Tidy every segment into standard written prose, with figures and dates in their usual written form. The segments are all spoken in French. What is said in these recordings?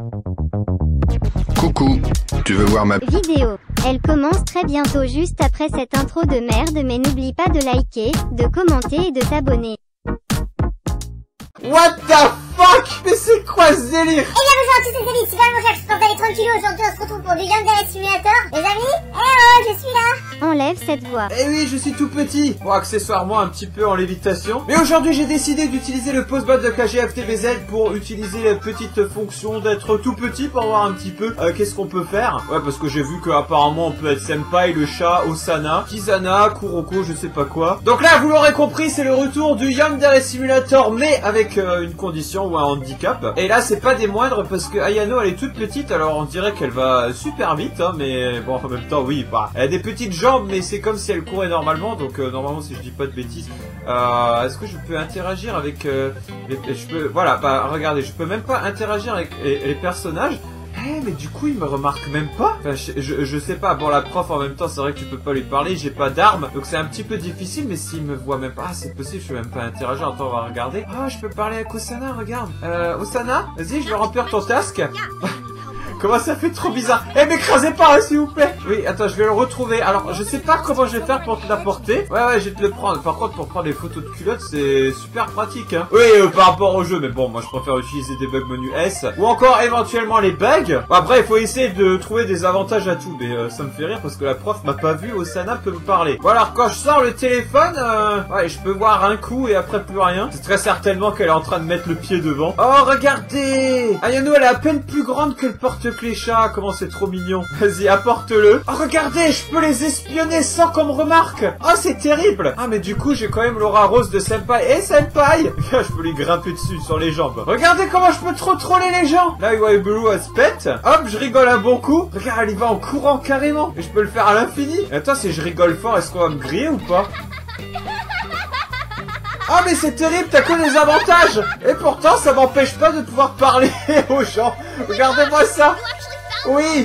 Coucou, tu veux voir ma vidéo? Elle commence très bientôt juste après cette intro de merde, mais n'oublie pas de liker, de commenter et de t'abonner. What the fuck? Mais c'est quoi ce délire? Eh bien bonjour à tous, c'est Céline, super mon cher, je pense d'aller tranquille. Aujourd'hui on se retrouve pour du Yandere Simulator. Les amis, je suis là. Enlève cette voix. Eh oui, je suis tout petit. Bon, accessoirement un petit peu en lévitation. Mais aujourd'hui j'ai décidé d'utiliser le pause bot de KGFTBZ pour utiliser la petite fonction d'être tout petit pour voir un petit peu qu'est-ce qu'on peut faire. Ouais, parce que j'ai vu qu'apparemment on peut être Senpai, le chat, Osana, Kizana, Kuroko, je sais pas quoi. Donc là, vous l'aurez compris, c'est le retour du Yandere Simulator, mais avec une condition ou un handicap. Et là, c'est pas des moindres parce que Ayano, elle est toute petite, alors on dirait qu'elle va super vite, hein, mais bon, en même temps, oui, bah, elle a des petites jambes, mais c'est comme si elle courait normalement, donc normalement, si je dis pas de bêtises, est-ce que je peux interagir avec je peux, voilà, bah, regardez, je peux même pas interagir avec les personnages. Eh, mais du coup il me remarque même pas. Enfin je sais pas, bon la prof en même temps c'est vrai que tu peux pas lui parler, j'ai pas d'armes, donc c'est un petit peu difficile, mais s'il me voit même pas, ah c'est possible, je peux même pas interagir. Attends, on va regarder. Ah, je peux parler avec Osana, regarde. Osana, vas-y, je vais remplir ton task. Comment ça fait trop bizarre. Eh, m'écrasez pas, hein, s'il vous plaît. Oui, attends, je vais le retrouver. Alors, je sais pas comment je vais faire pour te l'apporter. Ouais, je vais te le prendre. Par contre, pour prendre des photos de culottes, c'est super pratique, hein. Oui, par rapport au jeu, mais bon, moi, je préfère utiliser des bugs menu S. Ou encore, éventuellement, les bugs. Bon, après, il faut essayer de trouver des avantages à tout. Mais ça me fait rire parce que la prof m'a pas vu. Osana peut me parler. Bon, alors, quand je sors le téléphone, ouais, je peux voir un coup et après plus rien. C'est très certainement qu'elle est en train de mettre le pied devant. Oh, regardez! Ayano, elle est à peine plus grande que le porte-clés chat, comment c'est trop mignon. Vas-y, apporte-le. Oh, regardez, je peux les espionner sans qu'on me remarque. Oh, c'est terrible. Ah, mais du coup, j'ai quand même l'aura rose de Senpai. Eh, Senpai! Je peux lui grimper dessus sur les jambes. Regardez comment je peux trop troller les gens. Là, Iwaibu, elle se pète. Hop, je rigole un bon coup. Regarde, elle y va en courant carrément. Et je peux le faire à l'infini. Attends, si je rigole fort, est-ce qu'on va me griller ou pas? Ah, mais c'est terrible, t'as que des avantages. Et pourtant, ça m'empêche pas de pouvoir parler aux gens. Regardez-moi ça. Oui,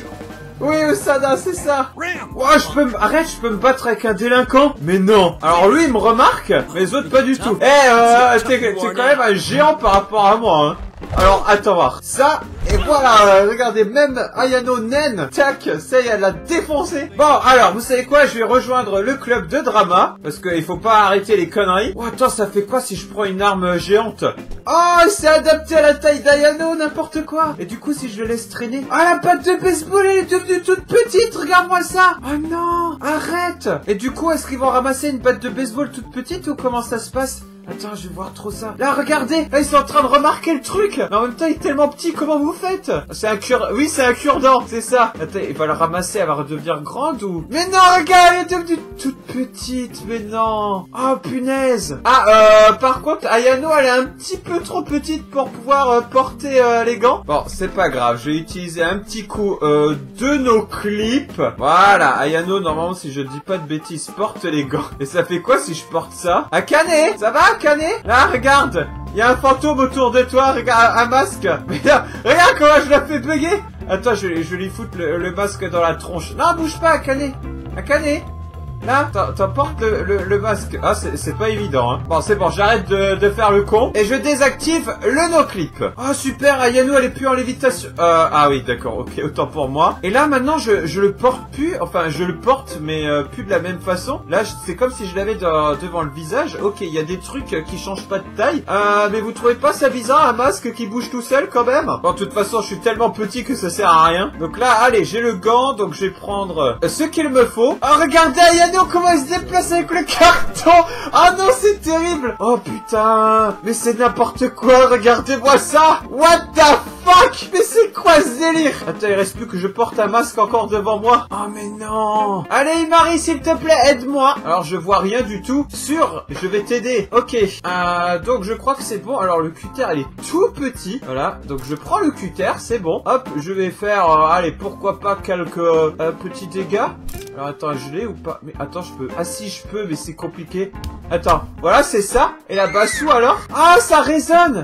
Osana, c'est ça. Ouais, arrête, je peux me battre avec un délinquant. Mais non. Alors lui, il me remarque, mais les autres pas du tout. Eh, t'es quand même un géant par rapport à moi, hein. Alors, attends voir. Ça, et voilà, regardez, même Ayano naine, tac, ça y est, elle l'a défoncé. Bon, alors, vous savez quoi, je vais rejoindre le club de drama, parce qu'il faut pas arrêter les conneries. Oh, attends, ça fait quoi si je prends une arme géante? Oh, c'est adapté à la taille d'Ayano, n'importe quoi. Et du coup, si je le laisse traîner... Ah, la patte de baseball, elle est devenue toute petite, regarde-moi ça. Oh non, arrête. Et du coup, est-ce qu'ils vont ramasser une batte de baseball toute petite ou comment ça se passe? Attends, je vais voir trop ça. Là, regardez, là, ils sont en train de remarquer le truc. Mais en même temps, il est tellement petit, comment vous faites? C'est un oui, c'est un cure-dent, c'est ça. Attends, il va le ramasser, elle va redevenir grande ou... Mais non, regarde, elle est devenue toute petite, mais non. Oh, punaise. Ah, par contre, Ayano, elle est un petit peu trop petite pour pouvoir porter les gants. Bon, c'est pas grave, je vais utiliser un petit coup de nos clips. Voilà, Ayano, normalement, si je dis pas de bêtises, porte les gants. Et ça fait quoi si je porte ça? Akane, ça va? Canet? Là, regarde, il y a un fantôme autour de toi, regarde, un masque. Mais là, regarde comment je la fais bugger. Attends, je lui foutre le masque dans la tronche. Non, bouge pas, Akane. Akane. Là, t'emportes le masque. Ah, c'est pas évident, hein. Bon, c'est bon, j'arrête de faire le con. Et je désactive le no-clip. Oh, super, Ayano, elle est plus en lévitation. Ah oui, d'accord, ok, autant pour moi. Et là, maintenant, je le porte plus. Enfin, je le porte, mais plus de la même façon. Là, c'est comme si je l'avais devant le visage. Ok, il y a des trucs qui changent pas de taille. Mais vous trouvez pas ça bizarre, un masque qui bouge tout seul, quand même? Bon, de toute façon, je suis tellement petit que ça sert à rien. Donc là, allez, j'ai le gant, donc je vais prendre ce qu'il me faut. Oh, regardez, Ayano, comment il se déplace avec le carton. Oh non, c'est terrible. Oh putain, mais c'est n'importe quoi, regardez-moi ça. What the fuck? Mais c'est quoi ce délire? Attends, il reste plus que je porte un masque encore devant moi. Oh mais non. Allez, Marie, s'il te plaît, aide-moi. Alors, je vois rien du tout. Je vais t'aider. Ok, donc je crois que c'est bon. Alors, le cutter, il est tout petit. Voilà, donc je prends le cutter, c'est bon. Hop, je vais faire, allez, pourquoi pas quelques petits dégâts. Alors, attends, je l'ai ou pas? Mais attends, je peux... Ah si, je peux, mais c'est compliqué. Attends, voilà, c'est ça. Et la bassou, alors? Ah, ça résonne.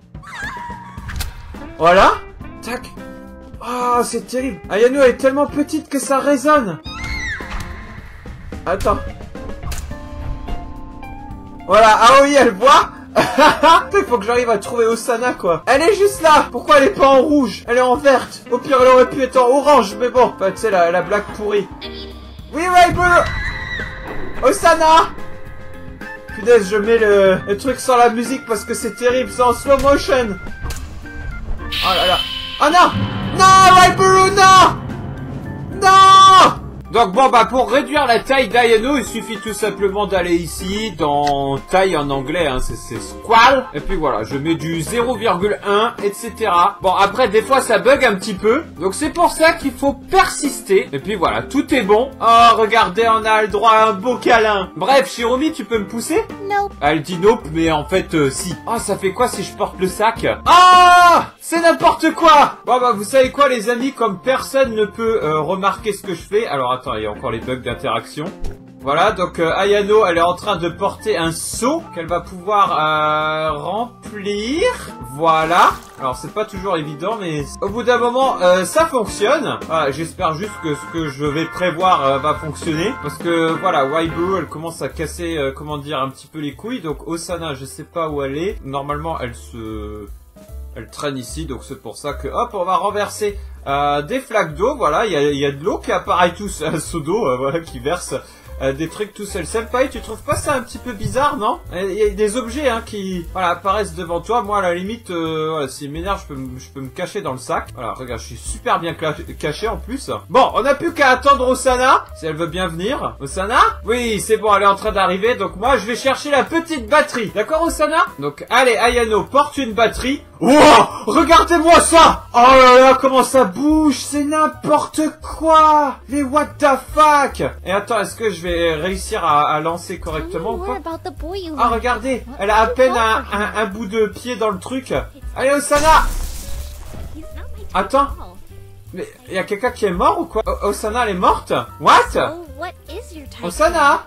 Voilà. Tac. Ah, c'est terrible. Ayano, elle est tellement petite que ça résonne. Attends. Voilà, ah oui, elle voit. Il faut que j'arrive à trouver Osana, quoi. Elle est juste là. Pourquoi elle est pas en rouge? Elle est en verte. Au pire, elle aurait pu être en orange, mais bon. Enfin, tu sais, la blague pourrie. Oui, Riber. Osana. Punaise, je mets le truc sans la musique parce que c'est terrible. C'est en slow motion. Oh là là. Oh non. Non, Riber, non. Non. Donc bon bah pour réduire la taille d'Ayano, il suffit tout simplement d'aller ici dans taille en anglais, hein, c'est squal. Et puis voilà, je mets du 0,1 etc. Bon après des fois ça bug un petit peu, donc c'est pour ça qu'il faut persister. Et puis voilà, tout est bon. Oh regardez, on a le droit à un beau câlin. Bref, Shirumi, tu peux me pousser? Nope. Elle dit nope, mais en fait si. Oh ça fait quoi si je porte le sac? Ah, c'est n'importe quoi. Bon bah vous savez quoi les amis, comme personne ne peut remarquer ce que je fais. Alors attends, il y a encore les bugs d'interaction. Voilà, donc Ayano, elle est en train de porter un seau qu'elle va pouvoir remplir. Voilà. Alors c'est pas toujours évident, mais au bout d'un moment, ça fonctionne. Voilà, j'espère juste que ce que je vais prévoir va fonctionner. Parce que voilà, Waibu, elle commence à casser, comment dire, un petit peu les couilles. Donc Osana, je sais pas où elle est. Normalement, elle traîne ici, donc c'est pour ça que, hop, on va renverser des flaques d'eau. Voilà, il y a de l'eau qui apparaît tous, un seau d'eau, voilà, qui verse des trucs tout seul. Senpai, tu trouves pas ça un petit peu bizarre, non? Il y a des objets, hein, qui, voilà, apparaissent devant toi. Moi, à la limite, voilà, s'il m'énerve, je peux me cacher dans le sac. Voilà, regarde, je suis super bien caché en plus. Bon, on n'a plus qu'à attendre Osana, si elle veut bien venir. Osana? Oui, c'est bon, elle est en train d'arriver. Donc moi, je vais chercher la petite batterie. D'accord, Osana? Donc, allez, Ayano, porte une batterie. Wow, regardez-moi ça. Oh là là, comment ça bouge. C'est n'importe quoi. Mais what the fuck. Et attends, est-ce que je vais réussir à lancer correctement ou pas? Ah, regardez, elle a à peine un bout de pied dans le truc. Allez, Osana. Attends, mais il y a quelqu'un qui est mort ou quoi? Osana, elle est morte? What? Osana?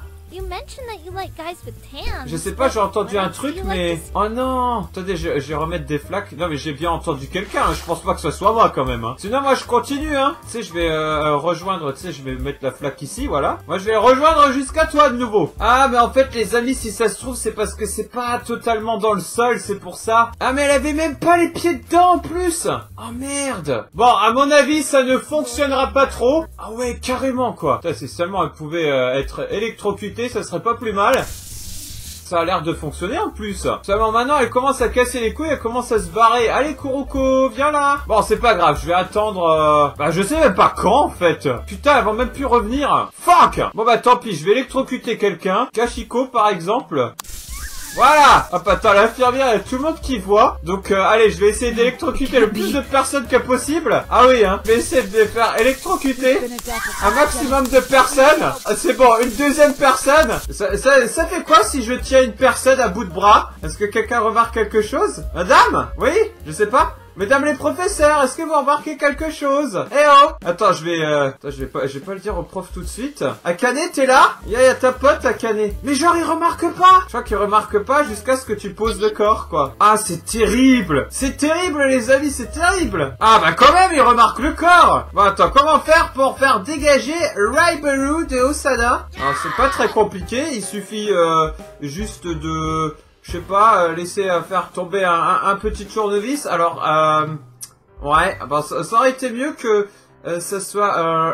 Je sais pas, j'ai entendu un truc, mais... Oh non. Attendez, je vais remettre des flaques. Non, mais j'ai bien entendu quelqu'un, hein. Je pense pas que ce soit moi, quand même, hein. Sinon, moi, je continue, hein. Tu sais, je vais rejoindre, tu sais, je vais mettre la flaque ici, voilà. Moi, je vais rejoindre jusqu'à toi, de nouveau. Ah, mais en fait, les amis, si ça se trouve, c'est parce que c'est pas totalement dans le sol, c'est pour ça. Ah, mais elle avait même pas les pieds dedans, en plus. Oh, merde. Bon, à mon avis, ça ne fonctionnera pas trop. Ah ouais, carrément, quoi. Putain, si seulement elle pouvait être électrocutée, ça serait pas plus mal. Ça a l'air de fonctionner en plus. Seulement maintenant elle commence à casser les couilles, elle commence à se barrer. Allez Kuroko, viens là. Bon c'est pas grave, je vais attendre bah je sais même pas quand en fait. Putain, elle va même plus revenir. Fuck. Bon bah tant pis, je vais électrocuter quelqu'un. Kashiko par exemple. Voilà. Hop, attends, l'infirmière, il y a tout le monde qui voit. Donc, allez, je vais essayer d'électrocuter le plus de personnes que possible. Ah oui, hein. Je vais essayer de faire électrocuter un maximum de personnes. Ah, c'est bon, une deuxième personne. Ça fait quoi si je tiens une personne à bout de bras? Est-ce que quelqu'un remarque quelque chose? Madame? Oui? Je sais pas. Mesdames les professeurs, est-ce que vous remarquez quelque chose? Eh oh! Attends, je vais pas le dire au prof tout de suite. Akane, t'es là? Y a ta pote, Akane. Mais genre, il remarque pas! Je crois qu'il remarque pas jusqu'à ce que tu poses le corps, quoi. Ah, c'est terrible! C'est terrible, les amis, c'est terrible! Ah, bah quand même, il remarque le corps! Bon, attends, comment faire pour faire dégager Riberu de Osana? Alors, c'est pas très compliqué, il suffit juste de... Je sais pas, laisser faire tomber un petit tournevis. Alors, ouais, bah, ça aurait été mieux que ce soit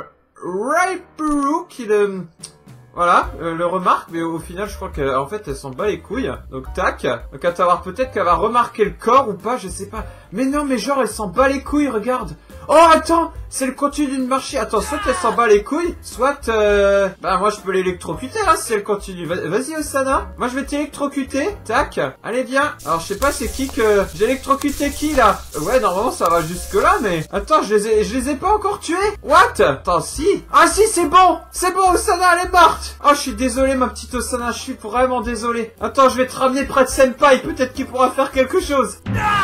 Riberu qui le... Voilà, le remarque, mais au final, je crois qu'en fait, elle s'en bat les couilles. Donc, tac. Donc, à savoir, peut-être qu'elle va remarquer le corps ou pas, je sais pas. Mais non, mais genre, elle s'en bat les couilles, regarde. Oh, attends, c'est le continu de marcher. Attends, soit elle s'en bat les couilles, soit, bah, moi, je peux l'électrocuter, hein, si elle continue. Vas-y, Osana. Moi, je vais t'électrocuter. Tac. Allez, viens. Alors, je sais pas, c'est qui que... J'ai électrocuté qui, là? Ouais, normalement, ça va jusque-là, mais... Attends, je les ai pas encore tués? What? Attends, si. Ah, si, c'est bon. C'est bon, Osana, elle est morte. Oh, je suis désolé, ma petite Osana. Je suis vraiment désolé. Attends, je vais te ramener près de Senpai. Peut-être qu'il pourra faire quelque chose.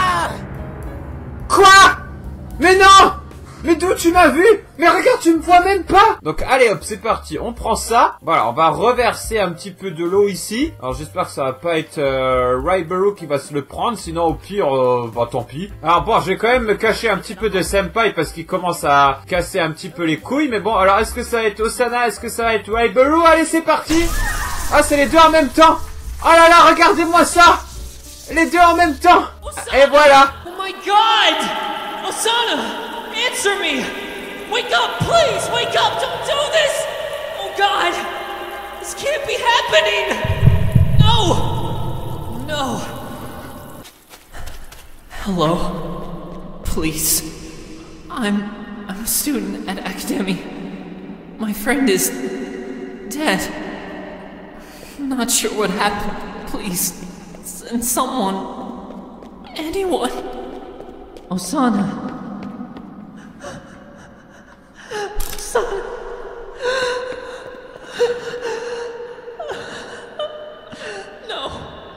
Quoi? Mais non! Mais d'où tu m'as vu? Mais regarde, tu me vois même pas! Donc allez hop, c'est parti, on prend ça. Voilà, on va reverser un petit peu de l'eau ici. Alors j'espère que ça va pas être Riberu qui va se le prendre, sinon au pire, bah tant pis. Alors bon, je vais quand même me cacher un petit peu de Senpai parce qu'il commence à casser un petit peu les couilles. Mais bon, alors est-ce que ça va être Osana? Est-ce que ça va être Riberu? Allez, c'est parti! Ah, c'est les deux en même temps! Oh là là, regardez-moi ça! Les deux en même temps. Et voilà. Oh my God! Osana, answer me! Wake up, please! Wake up! Don't do this! Oh God! This can't be happening! No! No! Hello? Please. I'm a student at Academy. My friend is dead. Not sure what happened. Please, send someone. Anyone. Osana. Osana. No.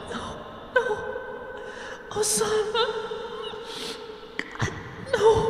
Osana. No.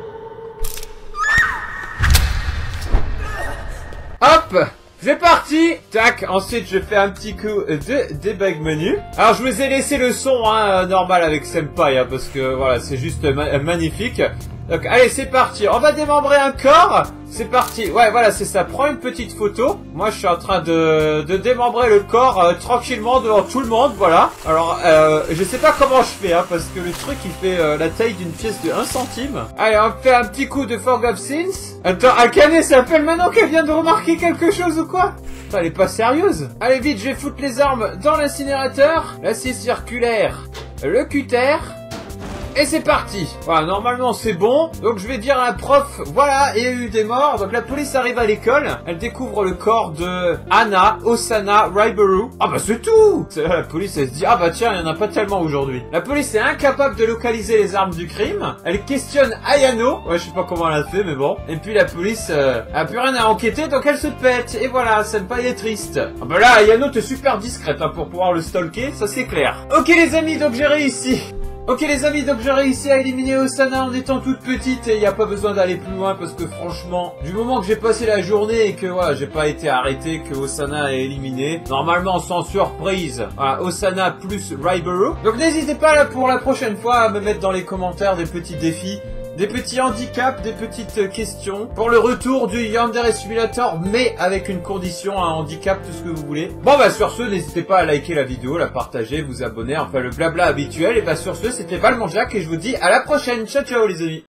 Hop, c'est parti. Tac, ensuite je fais un petit coup de debug menu. Alors je vous ai laissé le son normal avec Senpai, parce que voilà, c'est juste magnifique. Donc allez, c'est parti. On va démembrer un corps. C'est parti. Ouais, voilà, c'est ça. Prends une petite photo. Moi, je suis en train de démembrer le corps tranquillement devant tout le monde. Voilà. Alors, je sais pas comment je fais, parce que le truc, il fait la taille d'une pièce de 1 centime. Allez, on fait un petit coup de Forgotten Sins. Attends, Akane s'appelle maintenant qu'elle vient de remarquer quelque chose ou quoi? Attends, elle est pas sérieuse. Allez, vite, je vais foutre les armes dans l'incinérateur. La scie circulaire. Le cutter. Et c'est parti. Voilà, normalement c'est bon. Donc je vais dire à la prof, voilà, il y a eu des morts. Donc la police arrive à l'école. Elle découvre le corps de Anna, Osana, Raibaru. Ah bah c'est tout. La police elle se dit, ah bah tiens, il n'y en a pas tellement aujourd'hui. La police est incapable de localiser les armes du crime. Elle questionne Ayano. Ouais, je sais pas comment elle a fait, mais bon. Et puis la police a plus rien à enquêter, donc elle se pète. Et voilà, Senpai est triste. Ah bah là, Ayano t'es super discrète pour pouvoir le stalker, ça c'est clair. Ok les amis, donc j'ai réussi. Ok les amis, donc j'ai réussi à éliminer Osana en étant toute petite et il n'y a pas besoin d'aller plus loin parce que franchement, du moment que j'ai passé la journée et que voilà, j'ai pas été arrêté, que Osana est éliminé, normalement sans surprise, voilà, Osana plus Raibaru. Donc n'hésitez pas là pour la prochaine fois à me mettre dans les commentaires des petits défis, des petits handicaps, des petites questions pour le retour du Yandere Simulator, mais avec une condition, un handicap, tout ce que vous voulez. Bon bah sur ce, n'hésitez pas à liker la vidéo, la partager, vous abonner, enfin le blabla habituel. Et bah sur ce, c'était Valmonjack et je vous dis à la prochaine. Ciao ciao les amis.